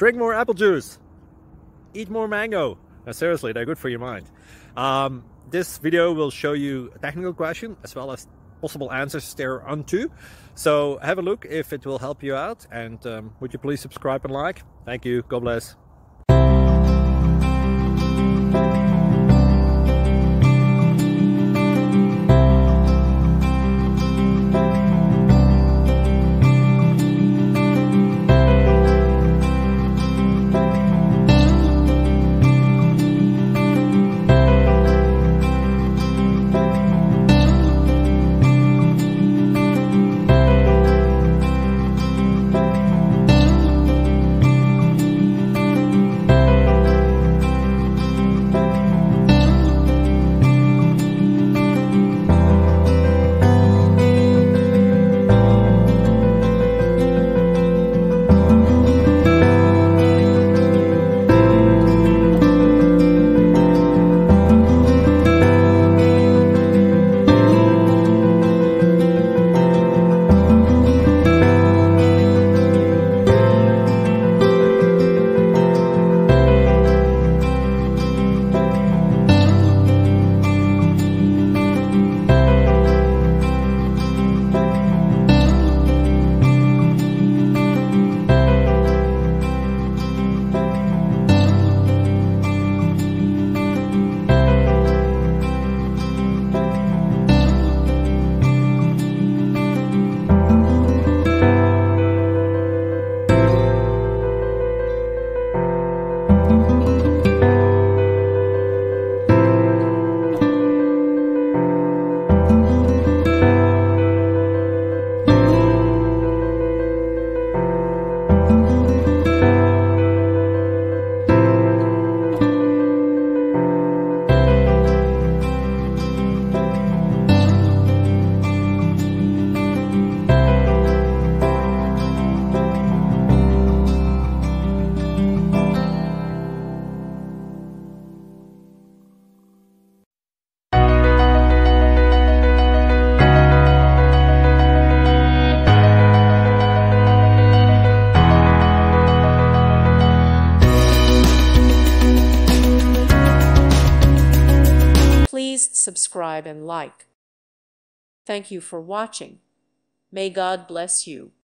drink more apple juice, eat more mango. Seriously, they're good for your mind. This video will show you a technical question as well as possible answers thereunto. So have a look if it will help you out, and would you please subscribe and like? Thank you. God bless. Please subscribe and like. Thank you for watching. May God bless you.